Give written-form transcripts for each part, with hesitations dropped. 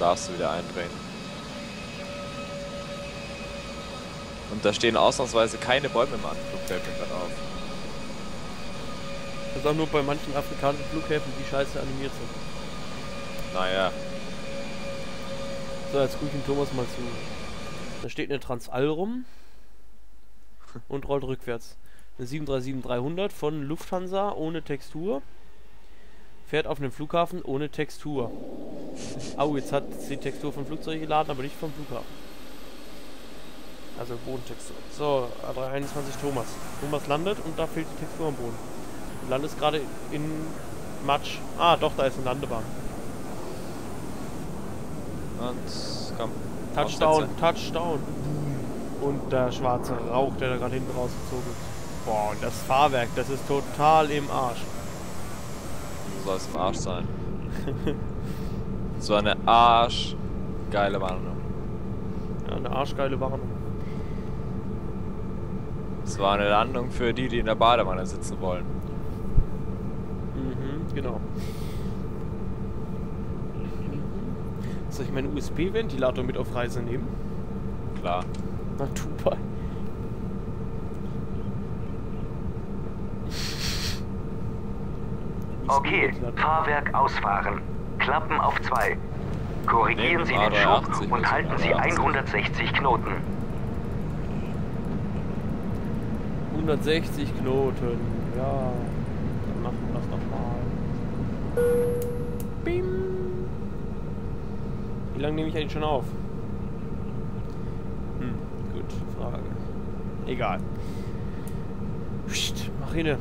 darfst du wieder eindrehen. Und da stehen ausnahmsweise keine Bäume im Anflug, fällt mir gerade auf. Das ist auch nur bei manchen afrikanischen Flughäfen, die scheiße animiert sind. Naja. So, jetzt gucke ich den Thomas mal zu. Da steht eine Transall rum und rollt rückwärts. Eine 737-300 von Lufthansa ohne Textur. Fährt auf einem Flughafen ohne Textur. Au, jetzt hat die Textur von Flugzeug geladen, aber nicht vom Flughafen. Also Bodentextur. So, A321 Thomas. Thomas landet und da fehlt die Textur am Boden. Du landest gerade in Matsch. Ah, doch, da ist eine Landebahn. Und komm. Touchdown, Aufsätze. Touchdown. Und der schwarze Rauch, der da gerade hinten rausgezogen ist. Boah, und das Fahrwerk, das ist total im Arsch. Du sollst im Arsch sein. So eine arschgeile Warnung. Ja, eine arschgeile Warnung. Es war eine Landung für die, die in der Badewanne sitzen wollen. Mhm, genau. Soll ich meinen USB-Ventilator mit auf Reise nehmen? Klar. Na, Dubai. Okay, Fahrwerk ausfahren. Klappen auf 2. Korrigieren Sie den Schub und halten Sie 160 Knoten. 160 Knoten. Ja, dann machen wir das doch mal. Bim. Wie lange nehme ich eigentlich schon auf? Gut, Frage. Egal. Psst, mach hin.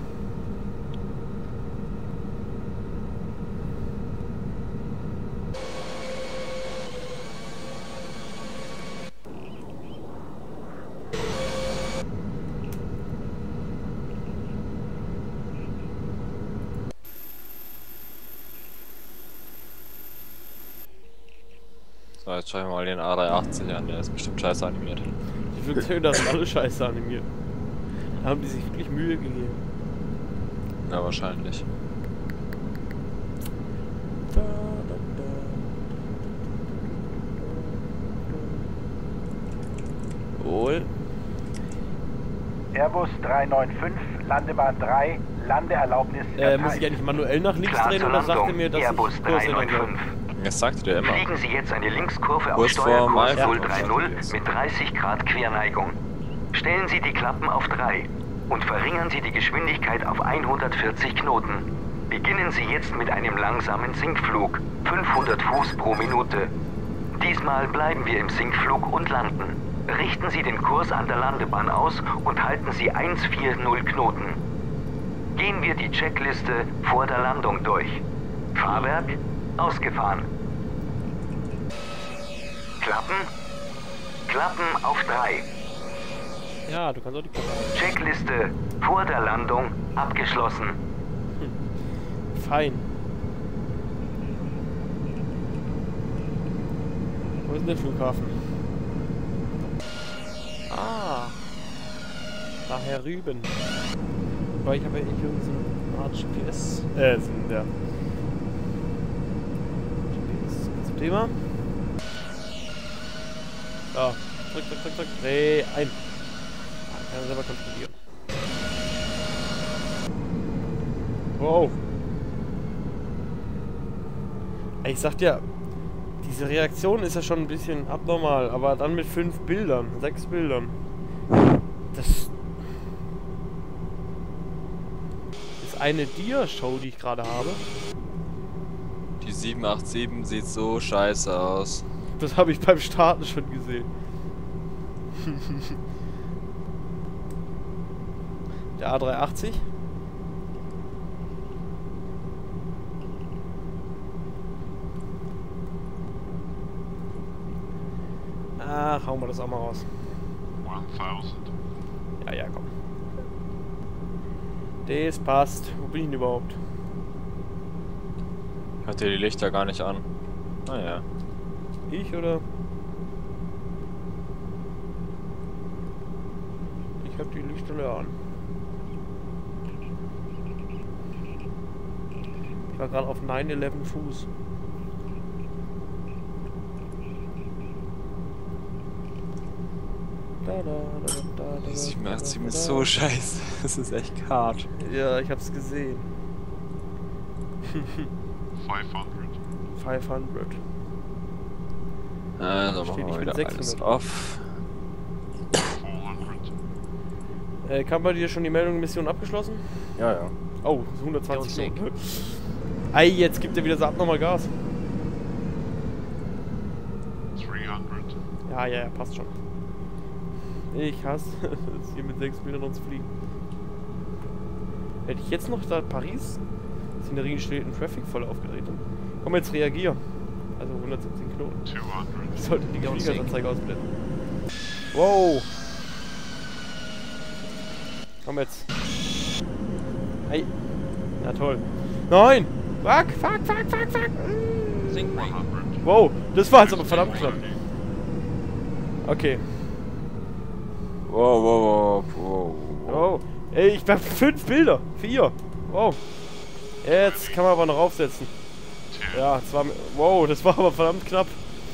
So, jetzt schauen wir mal den A380 an, der ist bestimmt scheiße animiert. Die Flugzeuge, da sind alle scheiße animiert. Da haben die sich wirklich Mühe gegeben. Ja, wahrscheinlich. Wohl. Airbus 395, Landebahn 3, Landeerlaubnis Muss ich eigentlich manuell nach links Klar drehen zur oder sagt er Landung, mir, dass Airbus ich Kurs ändern soll? 395. Das sagte der immer. Fliegen Sie jetzt eine Linkskurve auf Kurs Steuerkurs vorm iPhone. 030 mit 30 Grad Querneigung. Stellen Sie die Klappen auf 3 und verringern Sie die Geschwindigkeit auf 140 Knoten. Beginnen Sie jetzt mit einem langsamen Sinkflug, 500 Fuß pro Minute. Diesmal bleiben wir im Sinkflug und landen. Richten Sie den Kurs an der Landebahn aus und halten Sie 140 Knoten. Gehen wir die Checkliste vor der Landung durch. Fahrwerk ausgefahren. Klappen? Klappen auf 3. Ja, du kannst auch die Klappe halten. Checkliste vor der Landung abgeschlossen. Fein. Wo ist denn der Flughafen? Ah. Daher rüben. Weil ich habe ja hier so eine Art GPS. Ja. GPS zum Thema. Ja. Zurück. Dreh ein. Kann er selber kontrollieren. Wow. Ich sag dir, diese Reaktion ist ja schon ein bisschen abnormal, aber dann mit 5 Bildern, 6 Bildern. Das ist eine Dia-Show, die ich gerade habe. Die 787 sieht so scheiße aus. Das habe ich beim Starten schon gesehen. Der A380. Ach, hauen wir das auch mal raus. 1000. Ja, komm. Das passt. Wo bin ich denn überhaupt? Hat ihr die Lichter gar nicht an? Ah ja. Ich oder? Ich hab die Lichter an. Ich war gerade auf 9-11 Fuß. Ich mache ziemlich so scheiße. Das ist echt hart. Ja, ich hab's gesehen. 500. 500. Also Steht machen nicht wir mit wieder 600. alles off. 400. Kam bei dir schon die Meldung, Mission abgeschlossen? Ja, ja. Oh, das ist 120 Ja, und Knoten. Ei, jetzt gibt er wieder so abnormal Gas. 300. Ja, ja, ja, passt schon. Ich hasse es, hier mit 6 Metern zu fliegen. Hätte ich jetzt noch da Paris, Szenerie gestellten Traffic voll aufgedreht. Komm, jetzt reagier. Also 117 Knoten. 200. Ich sollte die Geschwindigkeitsanzeige ausblenden. Wow! Komm jetzt. Hey. Na toll. Nein! Fuck, fuck, fuck, fuck, fuck! 100. Wow, das war jetzt aber verdammt knapp. Okay. Wow, wow, wow, wow. Oh. Ey, ich hab 5 Bilder. 4. Wow. Jetzt kann man aber noch aufsetzen. Ja, wow, das war aber verdammt knapp.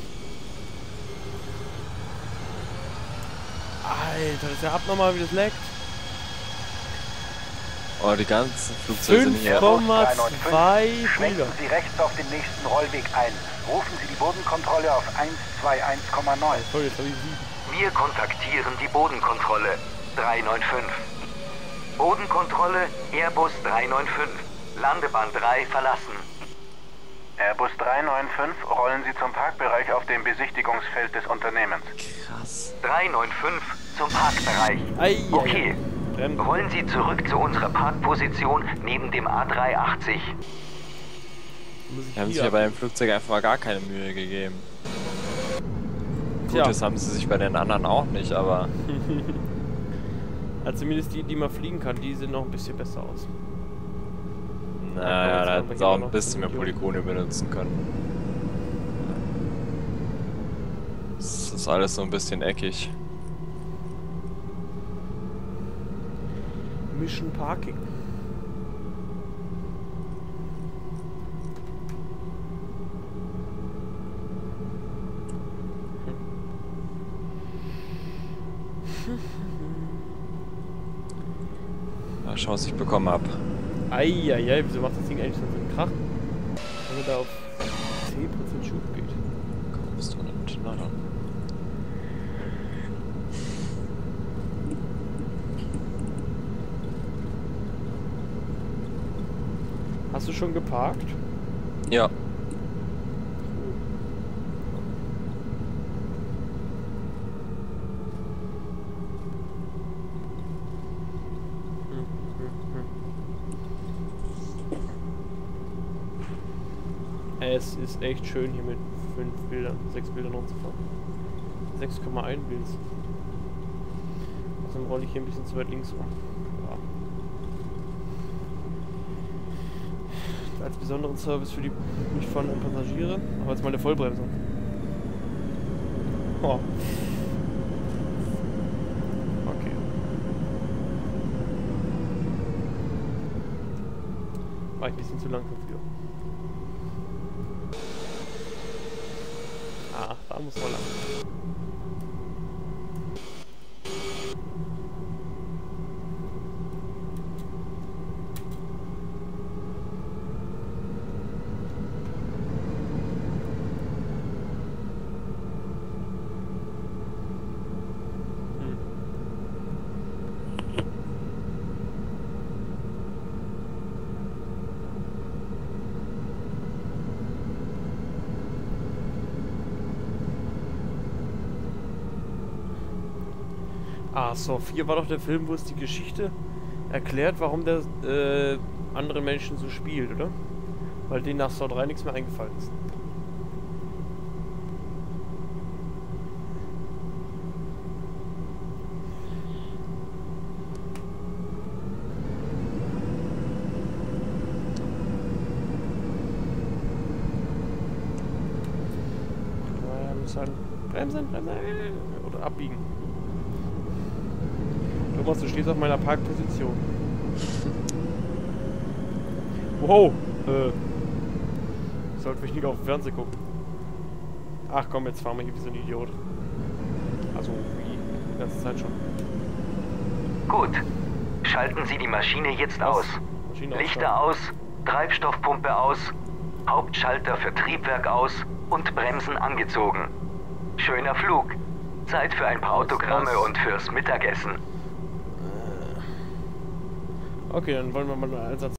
Alter, das ist ja abnormal, wie das leckt. Oh, die ganzen Flugzeuge sind hier. 5,2 Schwenken Bilder. Sie rechts auf den nächsten Rollweg ein. Rufen Sie die Bodenkontrolle auf 121,9. Toll, jetzt hab ich 7. Wir kontaktieren die Bodenkontrolle 395. Bodenkontrolle Airbus 395. Landebahn 3 verlassen. Airbus 395, rollen Sie zum Parkbereich auf dem Besichtigungsfeld des Unternehmens. Krass. 395 zum Parkbereich. Ei, Okay. Bremsen. Rollen Sie zurück zu unserer Parkposition neben dem A380. Muss ich Die haben sich hier ja bei dem ab- Flugzeug einfach mal gar keine Mühe gegeben. Gut, Tja. das haben sie sich bei den anderen auch nicht, aber Also zumindest die man fliegen kann, die sehen noch ein bisschen besser aus. naja, da jetzt hätten haben sie wir auch hier noch ein bisschen mehr Video. Polygone benutzen können. Das ist alles so ein bisschen eckig. Mission Parking. Mal schauen, was ich bekommen habe. Eieiei, wieso macht das Ding eigentlich so einen Krach? Wenn er da auf 10% Schub geht. Kommst du nicht? Na dann. Hast du schon geparkt? Ja. Es ist echt schön hier mit 5 Bildern, 6 Bildern rumzufahren. 6,1 Bild. Also rolle ich hier ein bisschen zu weit links rum. Ja. Als besonderen Service für die nicht fahrenden Passagiere. Aber jetzt mal eine Vollbremsung. Oh. Okay. War ich ein bisschen zu langsam für. Ah, da muss man lang. Ah, Saw 4 war doch der Film, wo es die Geschichte erklärt, warum der anderen Menschen so spielt, oder? Weil denen nach Saw 3 nichts mehr eingefallen ist. Bremsen. Oder abbiegen. Thomas, du stehst auf meiner Parkposition. Wow! Ich sollte mich nicht auf den Fernseher gucken. Ach komm, jetzt fahren wir hier wie so ein Idiot. Also wie? ganze Zeit schon. Gut. Schalten Sie die Maschine jetzt aus. Maschine Lichter aus, Treibstoffpumpe aus, Hauptschalter für Triebwerk aus und Bremsen angezogen. Schöner Flug. Zeit für ein paar Autogramme und fürs Mittagessen. Okay, dann wollen wir mal einen Einsatz